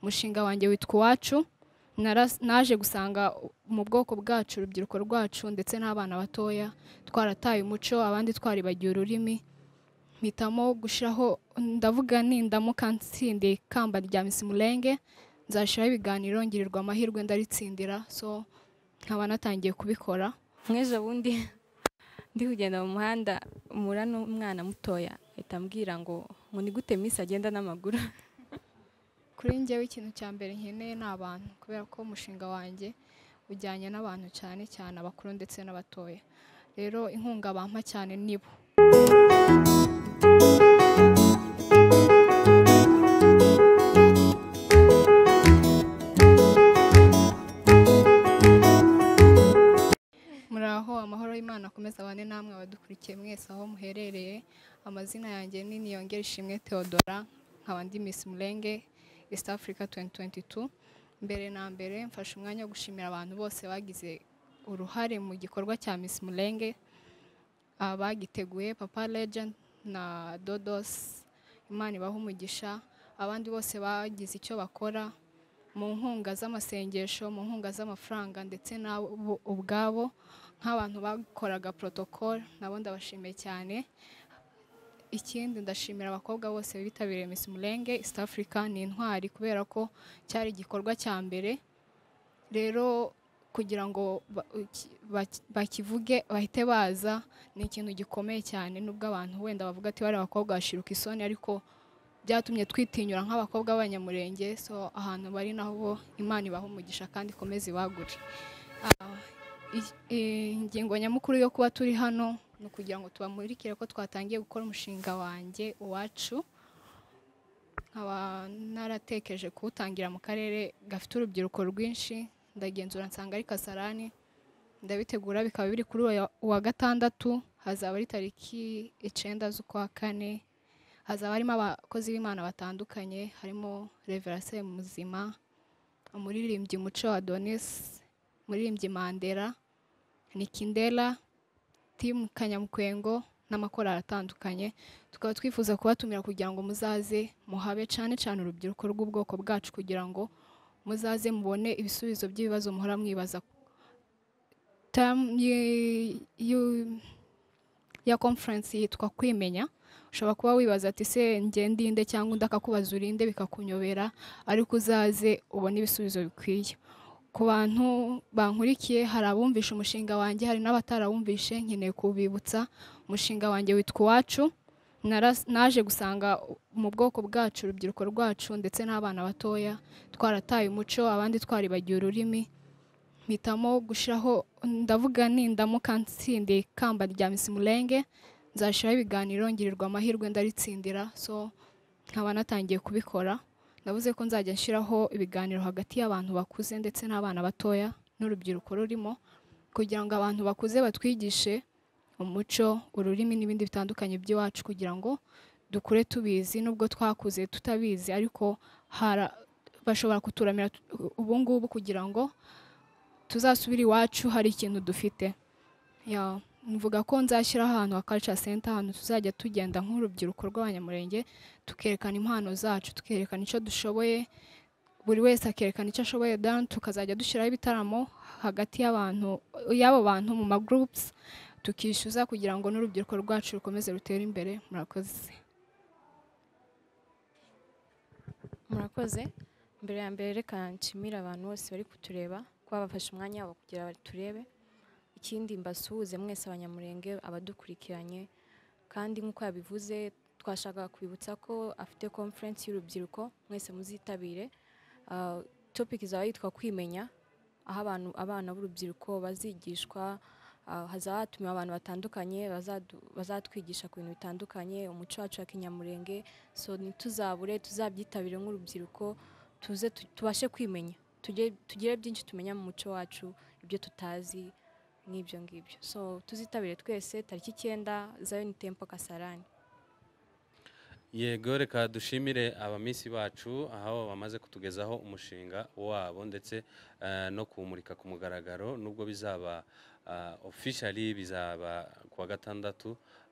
umushinga wanjye witwa UWACU. Naje gusanga mu bwoko bwacu urubyiruko rwacu ndetse n'abana batoya twarataye umuco, abandi twaribagiye ururimi. Mpitamo gushiraho, ndavuga nindamuka nsinde ikamba rya Miss Mulenge, nzashiraho ibiganiro ngirirwa amahirwe ndaritsindira, so nkaba natangiye kubikora. Mwejo bundi ndi kugenda mu muhanda umura n'umwana mutoya itambwira ngo ni gute Miss agenda n'amaguru. Kuri njyewe ikintu cya mbere nkeneye ni abantu, kubera ko umushinga wanjye ujyanye n'abantu cyane cyane abakuru ndetse n'abatoya. Rero inkunga bampa cyane nibo. Muraho, amahoro y'Imana akomeza abane namwe abadukurikiye mwese aho muherereye. Amazina yanjye ni Niyongerishimwe Theodorah, nkaba ndi Miss Mulenge East Africa 2022. Mbere na mbere mfashe umwanya wo gushimira abantu bose bagize uruhare mu gikorwa cya Miss Mulenge, abagiteguye Papa Legend na Dodos, Imana ibaha umugisha. Abandi bose bagize icyo bakora mu nkunga z'amasengesho, mu nkunga z'amafaranga ndetse nabo ubwabo nk'abantu bakoraga protocol, nabo ndabashimiye cyane. Ikindi ndashimira abakobwa bose bitabiriye Miss Mulenge East Africa, ni intwari kubera ko cyari igikorwa cya mbere. Rero kugira ngo bakivuge bahite baza ni ikintu gikomeye cyane, nubwo abantu wenda bavuga ati bari abakobwa bashiruka isoni, ariko byatumye twitinyura nk'abakobwa b'Abanyamurenge. So ahantu bari naho Imana ibaha umugisha kandi ikomeze ibagure. Ingingo nyamukuru yo kuba turi hano ni ukugira ngo tubamurikire ko twatangiye gukora umushinga wanjye UWACU. Nkaba naratekereje kuwutangira mu karere gafite urubyiruko rwinshi, ndagenzura nsanga ari KASARANI, ndabitegura bikaba biri kuri uwa gatandatu, hazaba ari tariki 9 z'ukwa kane. Hazaba harimo abakozi b'Imana batandukanye, harimo Reverase Muzima, umuririmbyi Muco Adonis, umuririmbyi Mandela, Nikindela, Team Kanyamukwengo n'amakorali atandukanye. Tukaba twifuza kubatumira kugira ngo muzaze muhabe cyane cyane urubyiruko rw'ubwoko bwacu, kugira ngo muzaze mubone ibisubizo by'ibibazo muhora mwibaza. Ya conference yitwa kwimenya. Ushobora kuba wibaza ati se ndinde cyangwa undi akakubaza urinde bikakunyobera, ariko uzaze ubone ibisubizo bikwiye. Ku bantu bankurikiye, hari abumvisha umushinga wanjye, hari n'abatarawumvishe, nkeneye kubibutsa umushinga wanjye witwa UWACU. Naje gusanga mu bwoko bwacu urubyiruko rwacu ndetse n'abana batoya twarataye umuco, abandi twaribagiye ururimi. Mpitamo gushiraho, ndavuga nindamuka nsinde ikamba rya Miss Mulenge, nzashiraho ibiganiro ngirirwa amahirwe ndaritsindira, so nkaba natangiye kubikora. Navuze ko nzajya nshiraho ibiganiro hagati y'abantu bakuze ndetse n'abana batoya n'urubyiruko rurimo, kugira ngo abantu bakuze batwigishe umuco, ururimi n'ibindi bitandukanye by'iwacu, kugira ngo dukure tubizi. Nubwo twakuze tutabizi, ariko bashobora kuturamira ubu ngubu kugira ngo tuzasubire iwacu hari ikintu dufite. Mvuga ko nzashyira ahantu ha culture center, ahantu tuzajya tugenda nk'urubyiruko rw'Abanyamurenge tukerekana impano zacu, tukerekana icyo dushoboye, buri wese akerekana icyo ashoboye, tukazajya dushyiraho ibitaramo hagati y'abo bantu mu ma groups, tukishyuza kugira ngo n'urubyiruko rwacu rukomeze rutere imbere. Murakoze. Murakoze. Mbere ya mbere reka nshimira abantu bose bari kutureba kuba bafashe umwanya wabo kugira baturebe. Ikindi mbasuhuze mwese Abanyamurenge abadukurikiranye, kandi nk'uko yabivuze twashaka kwibutsa ko afite conference y'urubyiruko, mwese muzitabire. Topic izaba yitwa kwimenya, aho abana b'urubyiruko bazigishwa, hazatumiwe abantu batandukanye bazatwigisha ku bintu bitandukanye, umuco wacu wa Kinyamurenge. So ntituzabure, tuzabyitabire nk'urubyiruko, tuze tubashe kwimenya, tugire byinshi tumenya mu muco wacu, ibyo tutazi n'ibyo ngibyo. So tuzitabire twese tariki 9 Zion Temple KASARANI. Yego, reka dushimire abamisi bacu aho bamaze kutugezaho umushinga wabo ndetse no kumurika Kumugaragaro, nubwo bizaba officially bizaba kuwa gatandatu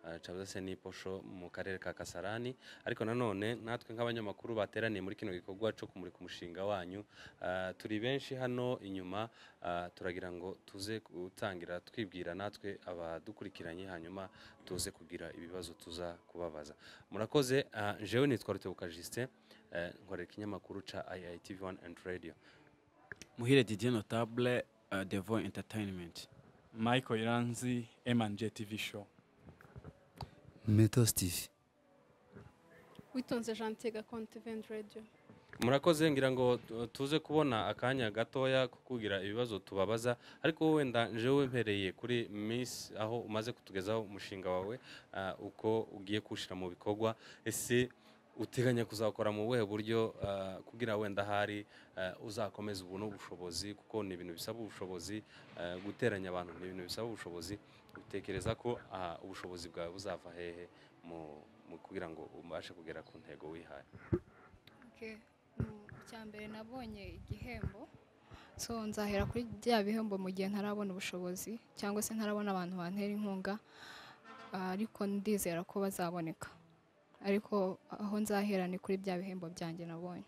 cyangwa se n'iposho mu karere ka Kasarani. Ariko nanone natwe nk'abanyamakuru bateraniye muri kino gikorwa cyo kumurika umushinga wanyu, turi benshi hano inyuma, turagira ngo tuze gutangira twibwira natwe abadukurikiranye, hanyuma tuze kugira ibibazo tuza kubabaza. Murakoze. Jewe nitwa Rutebuka Justin, nkorera ikinyamakuru ca IITV1 and Radio. Muhire Didier Notable, Devo Entertainment. Michael Iranzi, M&J TV Show. Metos TV. Witonze Jean Tega Content Radio. Murakoze, ngira ngo tuze kubona akanya gatoya kukugira ibibazo tubabaza, ariko wenda jewe mpereye kuri Miss, aho umaze kutugezaho umushinga wawe, uko ugiye kushira mu bikorwa. Ese uteganya kuzakora mu buhe buryo kugira wenda hari uzakomeza ubuntu ubushobozi, kuko ni ibintu bisaba ubushobozi, guteranya abantu ni ibintu bisaba ubushobozi. Utekereza ko ubushobozi bwawe buzava hehe mu kugira ngo ubashe kugera ku ntego wihaye? Cyambere nabonye igihembo, so nzahera kuri bya bihembo mu gihe ntarabona ubushobozi cyangwa se ntarabona abantu bantera inkunga, ariko ndizera ko bazaboneka. Ariko aho nzahera ni kuri bya bihembo byanjye nabonye.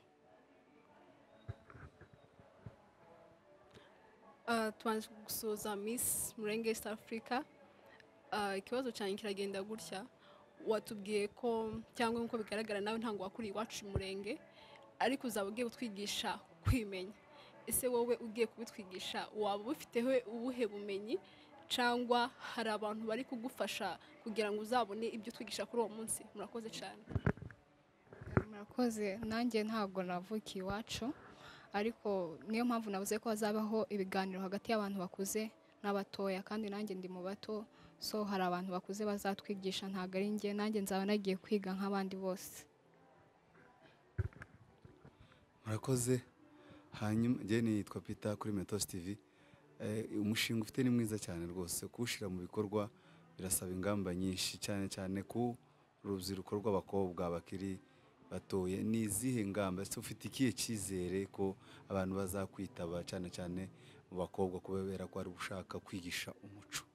Tubanze gusoza Miss Mulenge East Africa. Ikibazo cyane kiragenda gutya, watubwiye ko cyangwa nkuko bigaragara nawe ntango wakuri iwacu Mulenge, ariko uzaba ugiye kutwigisha kwimenya. Ese wowe ugiye kubitwigisha waba ufiteho ubuhe bumenyi, cyangwa hari abantu bari kugufasha kugira ngo uzabone ibyo twigisha kuri uwo munsi? Murakoze cyane. Murakoze. Nanjye ntabwo navukiye iwacu, ariko niyo mpamvu navuze ko hazabaho ibiganiro hagati y'abantu bakuze n'abatoya, kandi nanjye ndi mu bato, so hari abantu bakuze bazatwigisha, ntabwo ari njye. Nanjye nzaba nagiye kwiga nk'abandi bose. Murakoze. Hanyuma je nitwa Peter kuri Metos TV. Umushinga ufite ni mwiza cyane rwose, kuwushira mu bikorwa birasaba ingamba nyinshi, cyane cyane ku rubyiruko rw'abakobwa bakiri batoye. Ni izihe ngamba se ufite ikihe cyizere ko abantu bazakwitaba, cyane cyane mu bakobwa, kubera ko ari gushaka kwigisha umuco?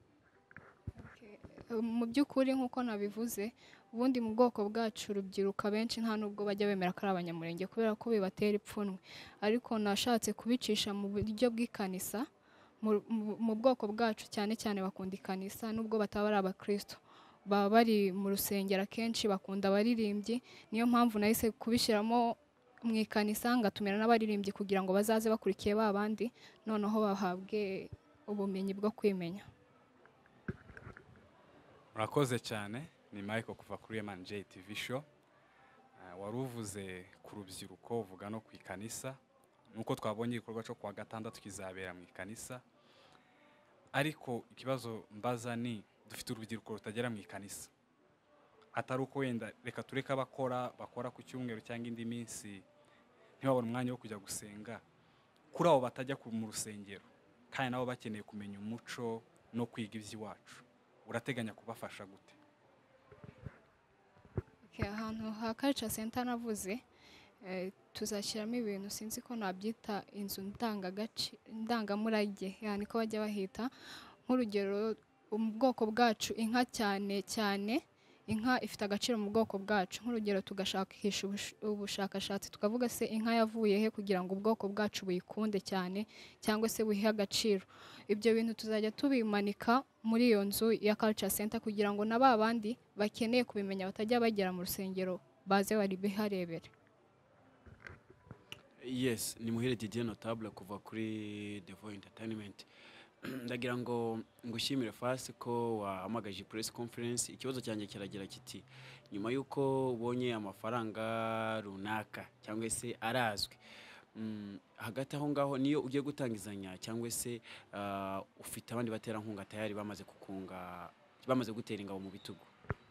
Mu by'ukuri nk'uko nabivuze, ubundi mu bwoko bwacu urubyiruko benshi nta nubwo bajya bemera ko ari abanyamurenge kubera ko bibatera ipfunwe, ariko nashatse kubicisha mu buryo bw'ikanisa. Mu bwoko bwacu cyane cyane bakunda ikanisa, nubwo bataba ari abakristo, baba bari mu rusengero akenshi, bakunda abaririmbyi. Niyo mpamvu nahise kubishyiramo mu ikanisa, ngatumira n'abaririmbyi kugira ngo bazaze bakurikiye ba bandi, noneho bahabwe ubumenyi bwo kwimenya. Murakoze cyane. Ni Michael kuva kuri M&J TV Show. Waruvuze ku rubyiruko, uvuga no ku ikanisa, nuko twabonye igikorwa cyo kuwa gatandatu kizabera mu ikanisa. Ariko ikibazo mbaza ni, dufite urubyiruko rutagera mu ikanisa, atari uko wenda reka tureka bakora ku cyumweru cyangwa indi minsi ntibabone umwanya wo kujya gusenga, kuri abo batajya mu rusengero kandi nabo bakeneye kumenya umuco no kwiga iby'iwacu, urateganya kubafasha gute? Ahantu ha culture center navuze, tuzashyiramo ibintu, sinzi ko nabyita inzu ndangamurage, yani ko bajya bahita. Nk'urugero, mu bwoko bwacu inka cyane cyane, inka ifite agaciro mu bwoko bwacu. Nk'urugero, tugashakisha ubushakashatsi tukavuga se inka yavuye he kugira ngo ubwoko bwacu buyikunde cyane, cyangwa se buhihe agaciro. Ibyo bintu tuzajya tubimanika muri iyo nzu ya culture center kugira ngo na ba bandi bakeneye kubimenya batajya bagera mu rusengero baze bari biharebere. Yes, ni Muhire Didier Notable kuva kuri Devo Entertainment. Ndagira ngo ngushimire fast ko wahamagaje press conference. Ikibazo cyanjye kiragira kiti, nyuma yuko ubonye amafaranga runaka cyangwa se arazwi, hagati aho ngaho niyo ugiye gutangizanya cyangwa se ufite abandi batera nkunga tayari bamaze gutera ingabo mu bitugu?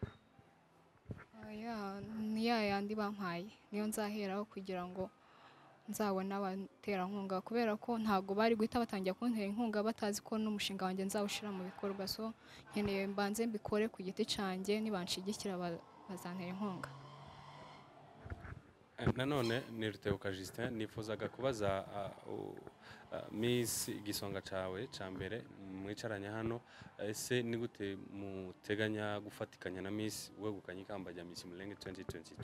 Ni yandi bampaye, niyo nzaheraho kugira ngo nzabona abaterankunga, kubera ko ntago bari guhita batangira kuntera inkunga batazi ko n'umushinga wanjye nzawushira mu bikorwa. So nkeneye mbanze mbikore ku giti cyanjye, nibanshigikira bazantera inkunga. nanone ni Rutebuka Justin nifuzaga kubaza Miss igisonga cawe ca mbere mwicaranye hano ese ni gute muteganya gufatikanya na Miss wegukanye ikamba rya Miss Mulenge 2022?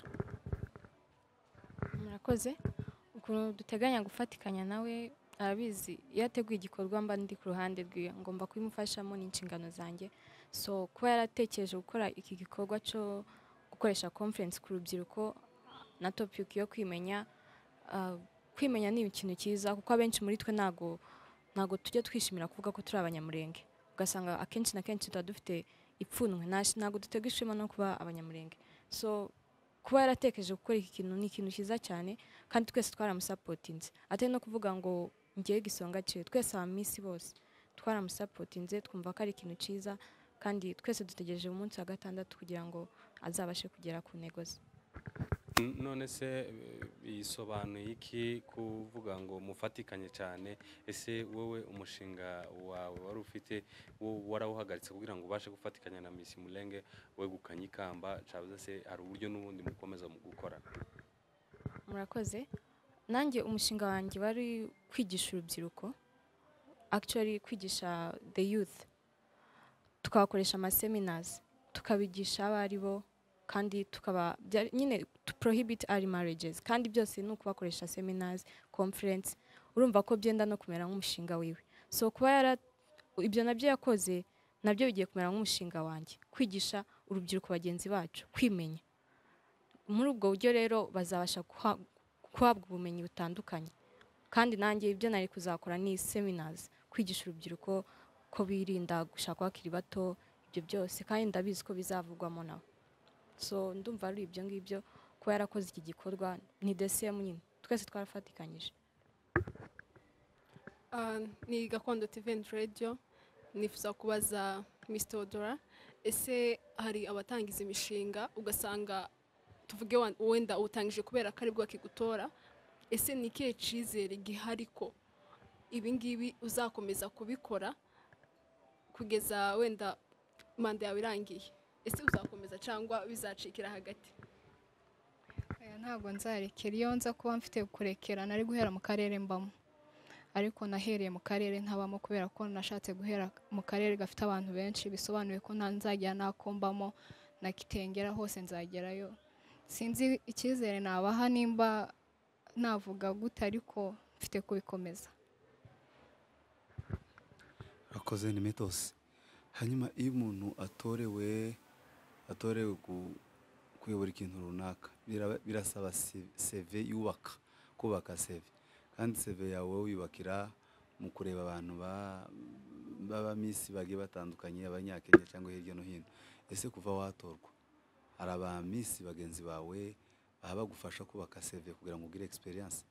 Murakoze. Ukuntu duteganya gufatikanya nawe arabizi iyo ateguye igikorwa mba ndi ku ruhande rwiwe ngomba kubimufashamo n'inshingano zanjye. So kuba yaratekereje gukora iki gikorwa cyo gukoresha conference ku rubyiruko na topic yo kwimenya kwimenya ni ikintu cyiza kuko abenshi muri twe nago tujye twishimira kuvuga ko turi abanyamurenge, ugasanga akenshi na kenshi tuba dufite ipfunwe nago dutega ishema no kuba abanyamurenge. So kuba yaratekereje gukora iki kintu ni ikintu cyiza cyane kandi twese twaramusapotinze, atari no kuvuga ngo ngiye gisonga cye, twese abamisi bose twaramusapotinze twumva ko ari ikintu cyiza kandi twese dutegereje umunsi wa gatandatu kugira ngo azabashe kugera ku ntego ze. None se bisobanuye iki kuvuga ngo mufatikanye cyane? Ese wowe umushinga wawe wari ufite warawuhagaritse kugira ngo ubashe gufatikanya na Miss Mulenge wegukanye ikamba cabuze se hari uburyo n'ubundi mukomeza mu gukorana? Murakoze. Nanjye umushinga wanjye wari kwigisha urubyiruko, actually kwigisha the youth, tukabakoresha seminars tukabigisha abari bo kandi tukaba nyine to prohibit early marriages kandi byose ni ukubakoresha seminars conference. Urumva ko byenda no kumera nk'umushinga wiwe. So kuba ibyo nabyo yakoze nabyo bigiye kumera nk'umushinga wanjye, kwigisha urubyiruko bagenzi bacu kwimenya. Muri ubwo buryo rero bazabasha kuhabwa ubumenyi butandukanye kandi nanjye ibyo nari kuzakora ni seminars kwigisha urubyiruko ko birinda gushaka bakiri bato, ibyo byose kandi ndabizi ko bizavugwamo nawe. So ndumva ari ibyo ngibyo ko yarakoze iki gikorwa ni DCM nyine twese twarafatikanyije. Ni Gakondo TV and Radio. Nifuza kubaza Miss Theodorah, ese hari abatangiza imishinga ugasanga tuvuge wenda utangije kubera ko ari bwo akigutora, ese ni ikihe cyizere gihari ko ibi ngibi uzakomeza kubikora kugeza wenda manda yawe irangiye? Ese uzakomeza cyangwa bizacikira hagati? Ntabwo nzarekera, iyo nza kuba mfite kurekera nari guhera mu karere mbamo, ariko nahereye mu karere ntabamo kubera ko nashatse guhera mu karere gafite abantu benshi, bisobanuye ko nzajya nakombamo na Kitengera hose nzagerayo. Sinzi icyizere nabaha nimba navuga gute, ariko mfite kubikomeza. Akoze ni Metos. Hanyuma iyo umuntu atorewe kuyobora ikintu runaka birasaba CV yubaka, kubaka CV, kandi CV yawe wiyubakira mu kureba abantu baba Miss bagiye batandukanye, abanyakenya cyangwa hirya no hino. Ese kuva watorwa hari aba Miss bagenzi bawe baba bagufasha kubaka CV kugira ngo ugire experience?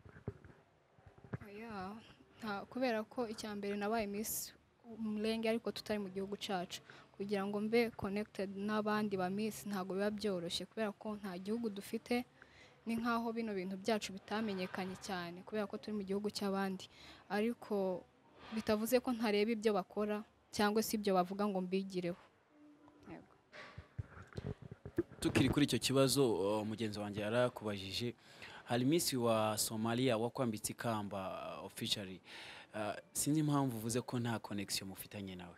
Kubera ko icyambere nabaye Miss Mulenge ariko tutari mu gihugu cyacu, kugira ngo mbe connected n'abandi ba Miss ntago biba byoroshye kubera ko nta gihugu dufite, ni nkaho bino bintu byacu bitamenyekanye cyane kubera ko turi mu gihugu cy'abandi, ariko bitavuze ko ntareba ibyo bakora cyangwa se ibyo bavuga ngo mbigireho. Tukiri kuri icyo kibazo mugenzi wanjye yarakubajije, hari Miss wa Somalia wakwambitse ikamba officially, sinzi impamvu uvuze ko nta connection mufitanye nawe.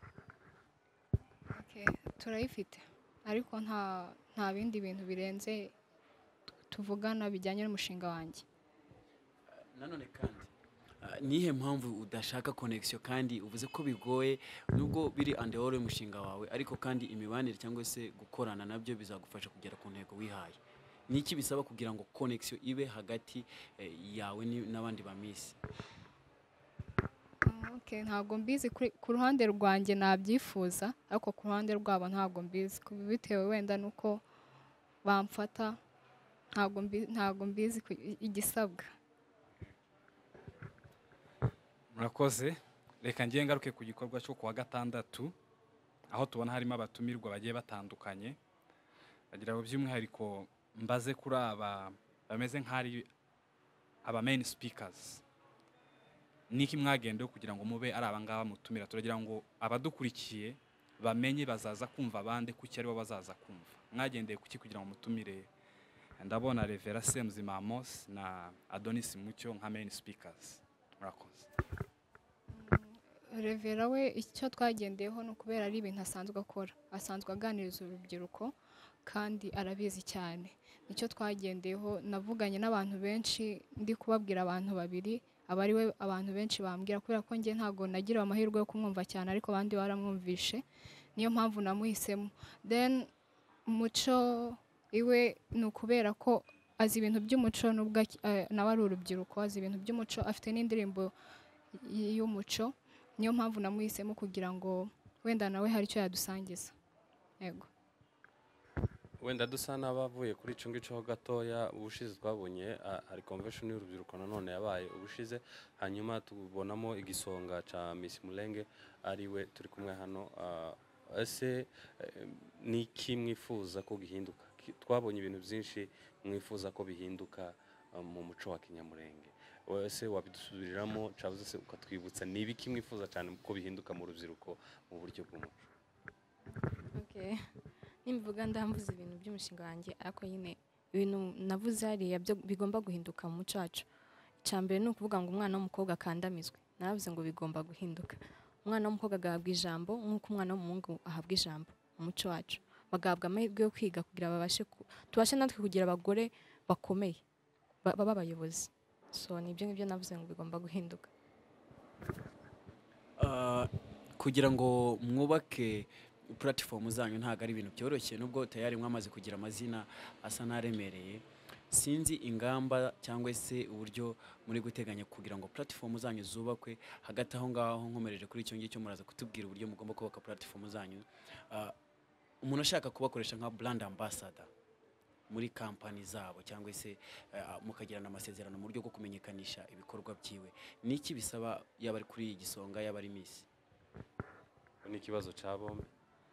Turayifite ariko nta bindi bintu birenze tuvugana bijyanye n'umushinga wanjye. Nanone kandi nihe mpamvu udashaka connection kandi uvuze ko bigoye nubwo biri andehoro y'umushinga wawe, ariko kandi imibanire cyangwa se gukorana nabyo bizagufasha kugera ku ntego wihaye? Niki bisaba kugira ngo connection ibe hagati yawe n'abandi ba Miss? Ntabwo mbizi ku ruhande rwanjye nabyifuza, ariko ku ruhande rwabo ntabwo mbizi bitewe wenda nuko bamfata, ntabwo mbizi igisabwa. Murakoze. Reka ngiye ngaruke ku gikorwa cyo kuwa gatandatu aho tubona harimo abatumirwa bagiye batandukanye, bagira ngo by'umwihariko mbaze kuri aba bameze nk'ari aba main speakers. Niki mwagendeho kugira ngo mube ari abangaba mutumira? Turagira ngo abadukurikiye bamenye bazaza kumva abandi kuki ari bo bazaza kumva. Mwagendeye kuki kugira ngo mutumire ndabona Revera Semuzima Amos na Adonis Mucyo nka main speakers. Murakoze. Revera we icyo twagendeyeho no kubera ari ibintu asanzwe akora, asanzwe aganiriza urubyiruko kandi arabizi cyane. Nicyo twagendeyeho, navuganye n'abantu benshi ndi kubabwira abantu babiri, abari we abantu benshi bambwira kubera ko nge ntago nagira amahirwe yo kumwumva cyane ariko abandi baramwumvishe, niyo mpamvu namuhisemo. Then Muco iwe ni ukubera ko azi ibintu by'umuco, nubwo nawe ari urubyiruko azi ibintu by'umuco, afite n'indirimbo y'umuco, niyo mpamvu namuhisemo kugira ngo wenda nawe hari icyo yadusangiza. Yego. Wenda dusa n'abavuye kuri ico ngico ho gatoya, ubushize twabonye ari convention y'urubyiruko nanone yabaye ubushize, hanyuma tubonamo igisonga ca Miss Mulenge ari we turi kumwe hano. Ese ni iki mwifuza ko gihinduka? Twabonye ibintu byinshi mwifuza ko bihinduka mu muco wa Kinyamurenge. Ese wabidusubiriramo cavuze se ukatwibutsa ni ibiki mwifuza cyane ko bihinduka mu rubyiruko mu buryo bw'umuco? Okay. Nimvuga ndamvuze ibintu by'umushinga wanjye, ariko nyine ibintu navuze hariya byo bigomba guhinduka mu muco wacu. Icyambere ni ukuvuga ngo umwana w'umukobwa akandamizwe. Naravuze ngo bigomba guhinduka. Umwana w'umukobwa agahabwa ijambo nk'uko umwana w'umuhungu ahabwa ijambo mu muco wacu. Bagahabwa amahirwe yo kwiga kugira tubashe natwe kugira abagore bakomeye baba abayobozi. So nibyo ngibyo navuze ngo bigomba guhinduka. Kugira ngo mwubake platform zanyu ntago ari ibintu byoroshye, nubwo tayari mwamaze kugira amazina asa naremereye. Sinzi ingamba cyangwa se uburyo muri guteganya kugira ngo platform zanyu zubakwe. Hagati aho ngaho nkomereje kuri icyo ngicyo muraza kutubwira uburyo mugomba kubaka platform zanyu. Umuntu ashaka kubakoresha nka brand ambassador muri company zabo cyangwa se mukagirana amasezerano mu buryo bwo kumenyekanisha ibikorwa byiwe, niki bisaba yaba ari kuri igisonga yaba ari Miss? Ni ikibazo ca bombe.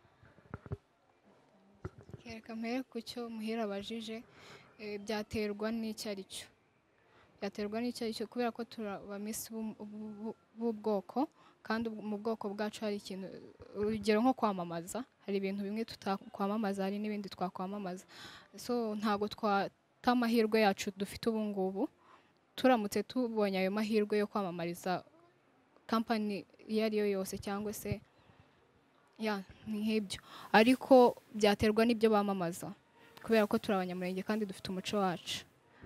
Reka mpere ku cyo muhira abajije, byaterwa n'icyo ari cyo. Byaterwa n'icyo ari cyo kubera ko turaba Miss b'ubwoko, kandi mu bwoko bwacu hari ikintu, urugero nko kwamamaza, hari ibintu bimwe tutakwamamaza, hari n'ibindi twakwamamaza. So ntago twata amahirwe yacu dufite ubu ngubu, turamutse tubonye ayo mahirwe yo kwamamariza company iyo ari yo yose cyangwa se ni nk'ibyo, ariko byaterwa n'ibyo bamamaza kubera ko turi abanyamurenge kandi dufite umuco wacu.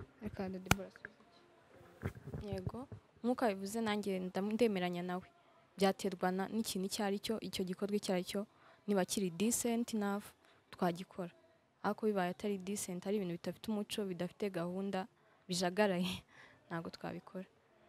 Yego, nk'uko bivuze nanjye ndemeranya nawe. Byaterwa n'ikintu icyo ari cyo, icyo gikorwa icyo ari cyo, niba kiri decent enough twagikora, ariko bibaye atari decent, ari ibintu bidafite umuco, bidafite gahunda, bijagaraye, ntabwo twabikora.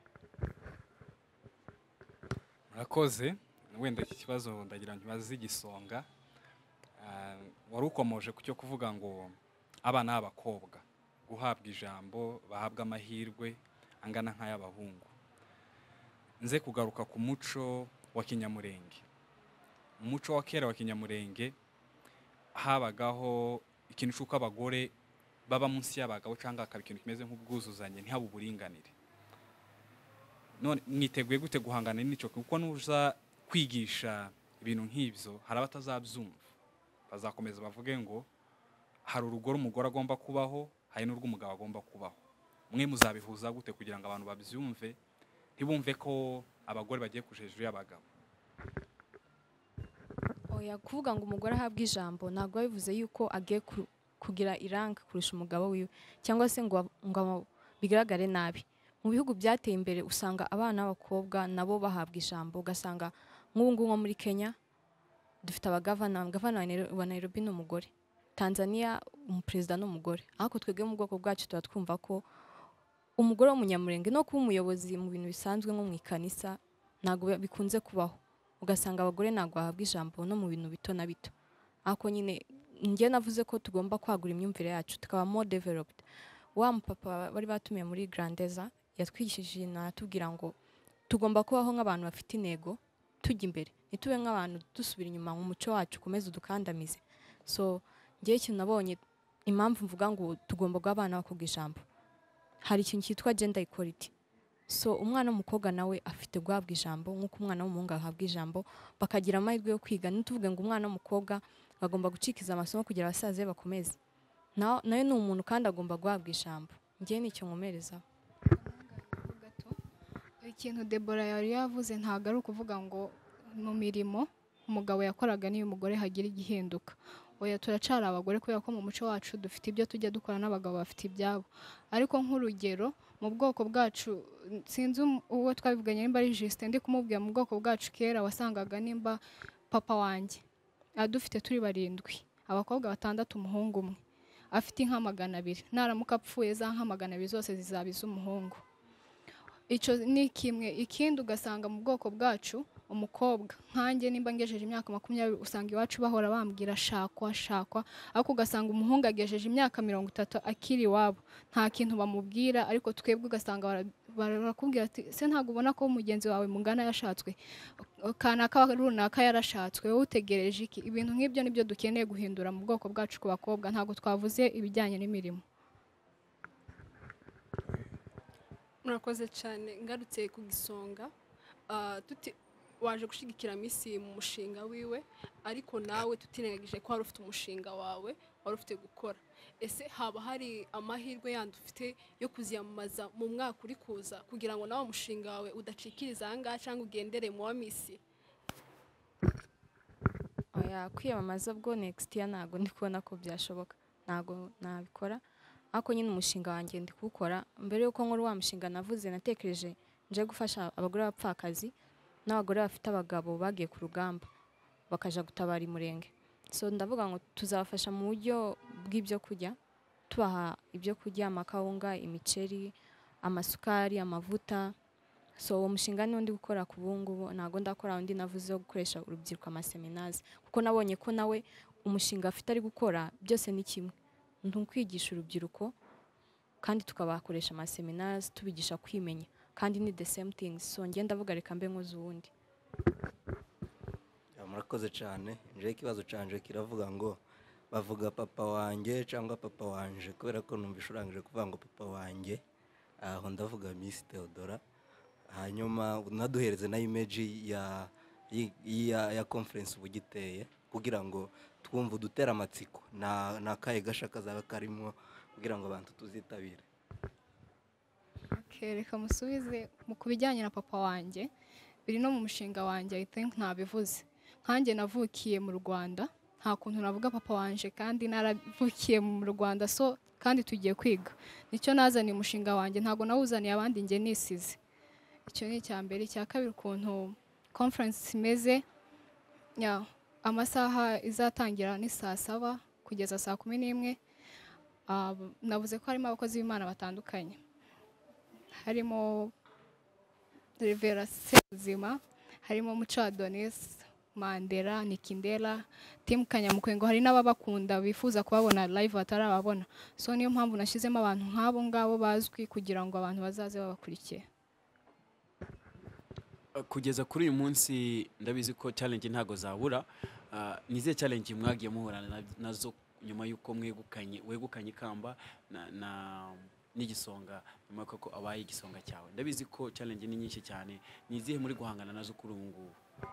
Murakoze. Wenda iki kibazo ndagira nkibaze igisonga. Wari ukomoje ku cyo kuvuga ngo abana b'abakobwa guhabwa ijambo, bahabwa amahirwe angana nk'ay'abahungu. Nze kugaruka ku muco wa Kinyamurenge. Umuco wa kera wa Kinyamurenge habagaho ikintu cy'uko abagore baba munsi y'abagabo cyangwa akaba ikintu kimeze nk'ubwuzuzanye, ntihabe uburinganire. None mwiteguye gute guhangana n'icyo? Kuko nuza kwigisha ibintu nk'ibyo hari abatazabyumva, bazakomeza bavuge ngo hari urugoro umugore agomba kubaho, hari n'urw'umugabo agomba kubaho. Mwe muzabihuza gute kugira ngo abantu babyumve, ntibumve ko abagore bagiye kujejuru y'abagabo? Oya, kuvuga ngo umugore ahabwa ijambo ntabwo bivuze yuko agiye kugira iranga kurusha umugabo wiwe, cyangwa se ngo bigaragare nabi. Mu bihugu byateye imbere usanga abana b'abakobwa nabo bahabwa ijambo, ugasanga nk'ubu nko muri Kenya dufite gavana wa Nairobi n'umugore, Tanzania umuperezida n'umugore. Ariko twebwe mu bwoko bwacu tuba twumva ko umugore w'umunyamurenge no kuba umuyobozi mu bintu bisanzwe nko mu ikanisa ntabwo bikunze kubaho, ugasanga abagore ntabwo bahabwa ijambo no mu bintu bito na bito. Ariko nyine njye navuze ko tugomba kwagura imyumvire yacu tukaba more developed. Wa mupapa bari batumiye muri Grandeza yatwigishije natubwira ngo tugomba kubaho nk'abantu bafite intego, tujya imbere, ntitube nk'abantu dusubira inyuma mu muco wacu komeza dukandamize. So ngiye ikintu nabonye impamvu mvuga ngo tugomba guha abana bakobwa ijambo, hari ikintu cyitwa gender equality. So umwana w'umukobwa nawe afite guhabwa ijambo nk'uko umwana w'umuhungu ahabwa ijambo, bakagira amahirwe yo kwiga. Ntituvuge ngo umwana w'umukobwa agomba gucikiza amasomo kugira abasaza be bakomeze. nawe ni umuntu kandi agomba guhabwa ijambo njye nicyo nkomerezaho. Ikintu Deborah yari yavuze ntabwo ari ukuvuga ngo mu mirimo umugabo yakoraga n'iyo umugore hagira igihinduka. Oya, turacara abagore kubera ko mu muco wacu dufite ibyo tujya dukora n'abagabo bafite ibyabo. Ariko nk'urugero mu bwoko bwacu sinzi uwo twabivuganye nimba ari Justin ndi kumubwira mu bwoko bwacu kera wasangaga nimba papa wanjye adufite turi 7 abakobwa 6 umuhungu umwe afite inka 200 naramuka apfuye za nka 200 zose zizabiza umuhungu. Icyo ni kimwe. Ikindi ugasanga mu bwoko bwacu umukobwa nkanjye nimba ngejeje imyaka 20 usanga iwacu bahora bambwira shakwa ariko ugasanga umuhungu agejeje imyaka 30 akiri wabo nta kintu bamubwira, ariko twebwe ugasanga barakubwira ati se ntago ubona ko mugenzi wawe mungana yashatswe kanaka runaka yarashatswe wowe utegereje iki? Ibintu nk'ibyo nibyo dukeneye guhindura mu bwoko bwacu ku bakobwa, ntago twavuze ibijyanye n'imirimo. Murakoze cyane. Ngarutse ku gisonga waje gushigikira misi mu mushinga wiwe, ariko nawe tutirengagije ko wari ufite umushinga wawe wari ufite gukora. Ese haba hari amahirwe yandi ufite yo kuziyamamaza mu mwaka uri kuza kugira ngo nawe umushinga wawe udacikiriza ahangaha cyangwa ugendere mu wa misi? Oya, kwiyamamaza bwo next year ntago ndi kubona ko byashoboka, ntago nabikora. Ako nyine umushinga wanjye ndi kuwukora. Mbere yuko nkora wa mushinga navuze natekereje nje gufasha abagore bapfakazi n'abagore bafite abagabo bagiye ku rugamba bakaja gutabara Mulenge. So ndavuga ngo tuzafasha mu buryo bw'ibyo kurya, tubaha ibyo kurya, amakawunga, imiceri, amasukari, amavuta. So uwo mushinga ni undi gukora ku bungubu, ntago ndakora undi navuze wo gukoresha urubyiruko amaseminazi, kuko nabonye ko nawe umushinga afite ari gukora byose ni kimwe. Ntukwigisha urubyiruko kandi tukabakoresha amaseminazi tubigisha kwimenya, kandi ni the same things. So ngenda ndavuga reka mbe nkoze uwundi. Murakoze cyane. Nje ikibazo canje kiravuga ngo bavuga papa wanjye cyangwa papa wanje, kubera ko numvisha urangije kuvuga ngo papa wanjye, aho ndavuga Miss Theodorah. Hanyuma unaduhereze na image ya conference ubugiteye kugira ngo twumva dutera amatsiko na kaye gashaka zaba karimo kugira ngo abantu tuzitabire. Reka musubize mu kubijyanye na papa wanjye, biri no mu mushinga wanjye. I think ntabivuze. Nkanjye navukiye mu Rwanda, nta kuntu navuga papa wanje kandi naravukiye mu Rwanda, so kandi tugiye kwiga. Nicyo nazaniye umushinga wanjye, ntago nawuzaniye abandi nge nisize. Icyo ni icya mbere. Icya kabiri ukuntu conference imeze, amasaha izatangira ni saa 7 kugeza saa 11. Navuze ko harimo abakozi b'Imana batandukanye, harimo Rivera Sezima, harimo Mucadonis, Mandela, Nikindela, Tim Kanyamukwengo, hari n'ababakunda bifuza kubabona live batarababona. So niyo mpamvu nashizemo abantu nk'abo ngabo bazwi kugira ngo abantu bazaze babakurikiye. Kugeza kuri uyu munsi ndabizi ko challenge ntago zabura. Nize challenge mwagiye muhorana nazo nyuma yuko wegukanye ikamba n'igisonga, nyuma ko abaye igisonga cyawe? Ndabizi ko challenge ni nyinshi cyane, nizihe muri guhangana nazo kuri ubu ngubu?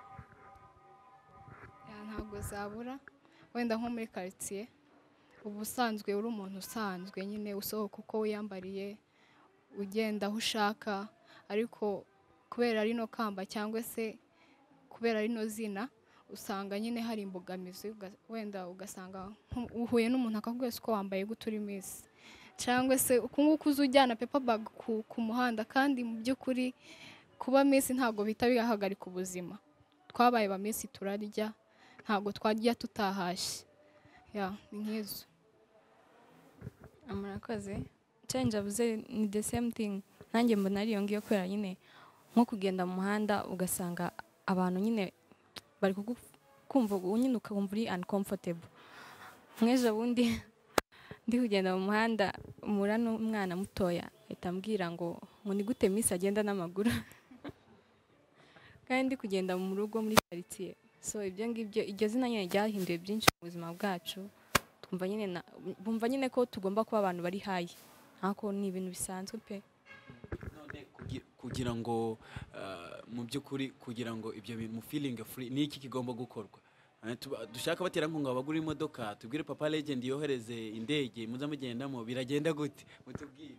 Ntago zabura. Wenda nko muri quartier ubusanzwe uri umuntu usanzwe nyine usohoka uko wiyambariye ugenda aho ushaka, ariko kubera rino kamba cyangwa se kubera rino zina usanga nyine hari imbogamizi. Wenda ugasanga uhuye n'umuntu akakubwira uko wambaye guturi Miss, cyangwa se ukunguko uzujyana paper bag ku muhanda, kandi mu by'ukuri kuba Miss ntago bita bihagarika ubuzima. Twabaye ba Miss turarya, ntago twarya tutahashye. Ni nk'izo. Murakoze. Change avuze ni the same thing. Nanjye mbona ari yo ngiyo kwera nyine nko kugenda mu muhanda ugasanga abantu nyine bari kumva nyine ukumva uri uncomfortable. Mwejo bundi ndi kugenda mu muhanda umura n'umwana mutoya ahita ngo ni gute Miss agenda n'amaguru kandi kugenda mu rugo muri quartier. So ibyo ngibyo iryo zina nyine ryahinduye byinshi mu buzima bwacu. Bumva nyine ko tugomba kuba abantu bari hayi, ntako ni ibintu bisanzwe pe. Kugira ngo mu by'ukuri kugira ngo ibyo bintu feeling free ni iki kigomba gukorwa? dushaka batera nkunga bagura imodoka tubwire papa legend yohereze indege muza mugendamo biragenda gute mutubwire.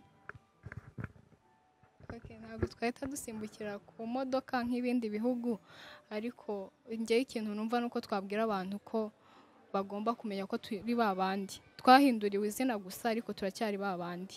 Ntabwo twahita dusimbukira ku modoka nk'ibindi bihugu, ariko njyewe ikintu numva nuko twabwira abantu ko bagomba kumenya ko turi babandi, twahinduriwe izina gusa ariko turacyari babandi.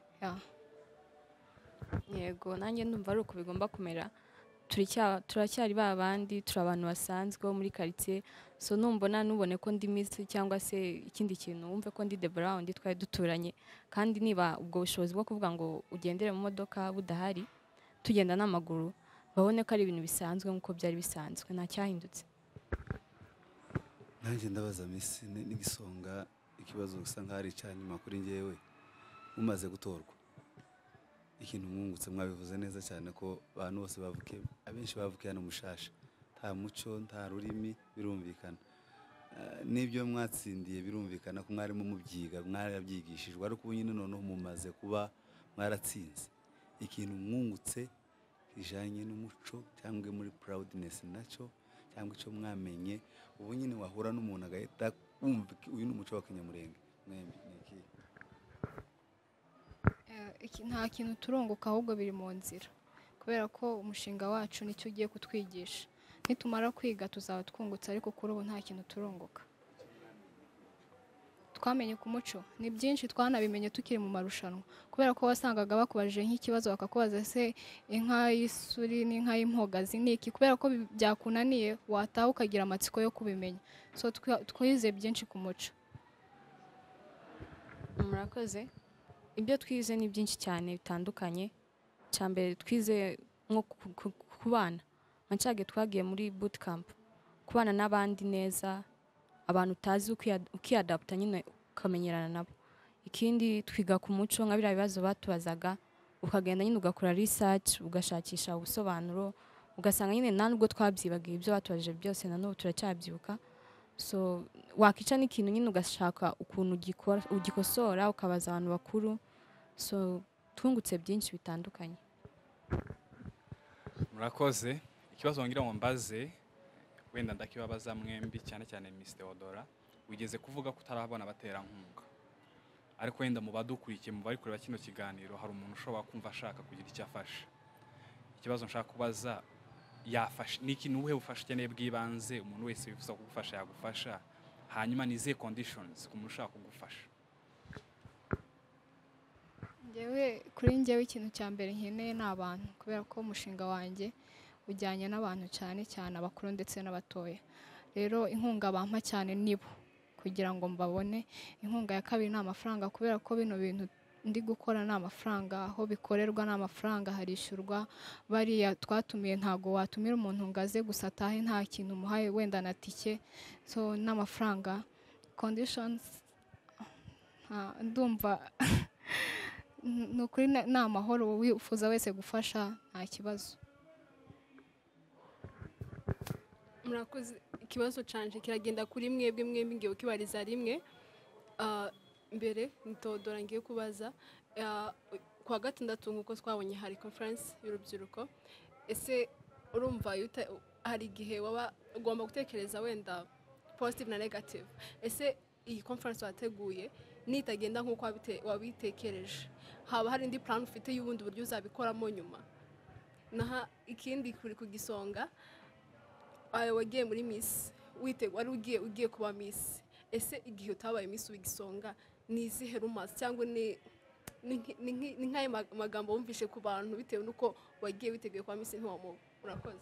Yego nanjye ndumva ari uko bigomba kumera, turacyari babandi, turi abantu basanzwe bo muri quartier, so numbona nubone ko ndi Miss cyangwa se ikindi kintu wumve ko ndi Theodorah ndi twari duturanye, kandi niba ubwo bushobozi bwo kuvuga ngo ugendere mu modoka budahari tugenda n'amaguru babone ko ari ibintu bisanzwe nkuko byari bisanzwe nta cyahindutse. Nanjye ndabaza Miss n'igisonga ikibazo gusa nk'ari cyanyuma kuri njyewe mumaze gutorwa, ikintu mwungutse mwabivuze neza cyane ko abantu bose bavuke abenshi bavuke hano mushasha, nta muco nta rurimi birumvikana, n'ibyo mwatsindiye birumvikana ko mwarimo mubyiga mwarabyigishijwe, ariko ubu nyine noneho mumaze kuba mwaratsinze, ikintu mwungutse kijanye n'umuco cyangwa muri proudness nacyo cyangwa icyo mwamenye ubu nyine wahura n'umuntu agahita wumva uyu n'umuco wa Kinyamurenge mwembi niki. Nta kintu turunguka ahubwo biri mu nzira, kubera ko umushinga wacu nicyo ugiye kutwigisha, nitumara kwiga tuzaba twungutse, ariko kuri ubu nta kintu turunguka. Twamenye ku muco ni byinshi, twanabimenye tukiri mu marushanwa, kubera ko wasangaga bakubajije nk'ikibazo bakakubaza se inka y'isuri n'inka y'impogazi niki, kubera ko byakunaniye wataha ukagira amatsiko yo kubimenya, so twize byinshi ku muco. Murakoze. Ibyo twize ni byinshi cyane bitandukanye. Cyambere twize nko kubana, nshage twagiye muri boot camp kubana n'abandi neza, abantu utazi ukiadapta nyine ukamenyerana nabo. Ikindi twiga ku muco nka bira bibazo batubazaga, ukagenda nyine ugakora research, ugashakisha ubusobanuro, ugasanga nyine nubwo twabyibagiye ibyo batubajije byose na n'ubu turacyabyibuka. So wakica n'ikintu nyine ugashaka ukuntu ugikosora ukabaza abantu bakuru, so twungutse byinshi bitandukanye. Murakoze. Ikibazo ngira ngo mbaze wenda ndakibabaza mwembi cyane cyane Miss Theodorah, wigeze kuvuga ko utarabona batera nkunga, ariko wenda mu badukurikiye mu bari kureba kino kiganiro hari umuntu ushobora kumva ashaka kugira icyo afasha. Ikibazo nshaka kubaza yafasha niki, nubuhe bufasha ukeneye bw'ibanze umuntu wese wifuza kugufasha yagufasha, hanyuma nize conditions ku muntu ushaka kugufasha. Kuri njyewe ikintu cya mbere nkeneye ni abantu, kubera ko umushinga wanjye ujyanye n'abantu cyane cyane abakuru ndetse n'abatoya. Rero inkunga bampa cyane nibo kugira ngo mbabone. Inkunga ya kabiri ni amafaranga, kubera ko bino bintu ndi gukora ni amafaranga, aho bikorerwa ni amafaranga, harishyurwa. Bariya twatumiye ntago watumira umuntu ngo aze gusa atahe nta kintu umuhaye wenda na tike, so n'amafaranga. Conditions ndumva nukuri ni amahoro, wifuza wese gufasha nta kibazo. Murakoze. Ikibazo canje kiragenda kuri mwebwe ngiye ukibariza rimwe. Mbere ni Theodorah ngiye kubaza, kwa gatandatu nkuko twabonye hari conference y'urubyiruko, ese urumva hari igihe waba ugomba gutekereza wenda positive na negative, ese iyi conference wateguye nitagenda nkuko wabitekereje, haba hari indi plan ufite y'ubundi buryo uzabikoramo nyuma? Naha ikindi kuri kugisonga, wagiye muri Miss wari ugiye kuba Miss, ese igihe utabaye Miss wigisonga ni izihe rumors cyangwa ni nk'ayo magambo wumvishe ku bantu bitewe nuko wagiye witeguye kuba Miss ntiwamuba? Murakoze.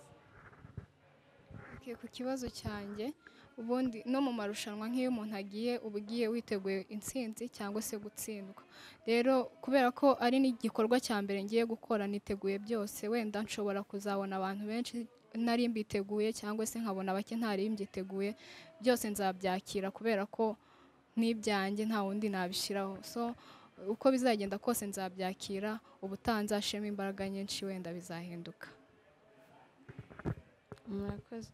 Ku kibazo cyanjye, ubundi no mu marushanwa nk'iyo umuntu agiye ubugiye witeguye intsinzi cyangwa se gutsindwa. Rero kubera ko ari n'igikorwa cya mbere ngiye gukora, niteguye byose, wenda nshobora kuzabona abantu benshi nari mbiteguye cyangwa se nkabona bake ntari mbyiteguye, byose nzabyakira kubera ko n'ibyanjye nta wundi nabishiraho. So uko bizagenda kose nzabyakira, ubutanzashema imbaraga nyinshi wenda bizahinduka. Murakoze.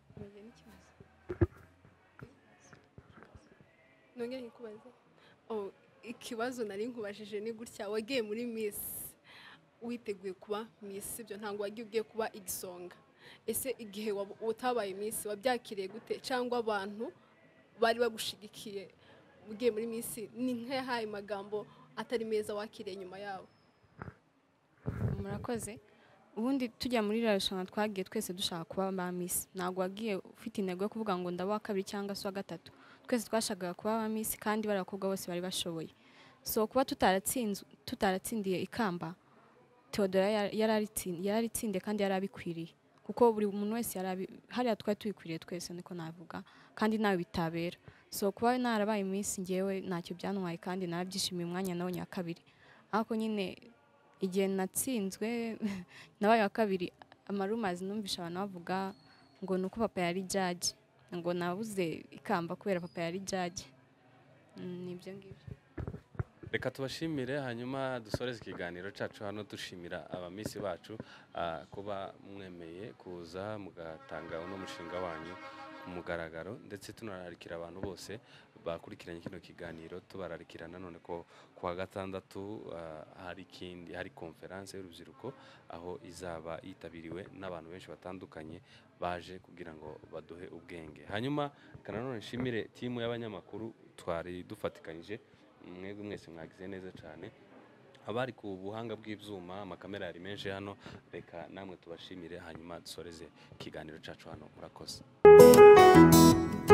Nongeye kubaza. Ikibazo nari nkubajije ni gutya, wagiye muri Miss witeguye kuba Miss, ibyo ntango wagiye ugiye kuba igisonga. ese igihe utabaye Miss wabyakiriye gute cyangwa abantu bari bagushigikiye ugiye muri Miss ni nk'ahaye magambo atari meza wakiriye nyuma yawo? murakoze. Ubundi tujya muri irushanwa twagiye twese dushaka kuba ba Miss, ntabwo wagiye ufite intego yo kuvuga ngo ndaba wa kabiri cyangwa se wa gatatu. Twese twashakaga kuba ba Miss kandi bari abakobwa bose bari bashoboye. So kuba tutaratsindiye ikamba, Theodorah yararitsinde kandi yarabikwiriye, kuko buri muntu wese hariya twari tubikwiriye twese, niko navuga, kandi nawe bitabera. So kuba narabaye Miss ngewe ntacyo byantwaye kandi narabyishimiye umwanya nawo nya kabiri. Ariko nyine igihe natsinzwe nabaye wa kabiri, amarumazi numvisha abantu bavuga ngo nuko papa yari judge, ngo nabuze ikamba kubera papa yari judge. Nibyo ngibyo. Reka tubashimire hanyuma dusoreze ikiganiro cyacu hano dushimira abamisi bacu kuba mwemeye kuza mugatanga uno mushinga wanyu ku mugaragaro, ndetse tunararikira abantu bose bakurikiranye kino kiganiro, tubararikira nanone ko kuwa gatandatu hari konferanse y'urubyiruko aho izaba yitabiriwe n'abantu benshi batandukanye baje kugira ngo baduhe ubwenge. Hanyuma kananone nshimire timu y'abanyamakuru twari dufatikanyije, mwebwe mwese mwagize neza cyane, abari ku buhanga bw'ibyuma, amakamera yari menshi hano, reka namwe tubashimire hanyuma dusoreze ikiganiro cyacu hano. Murakoze.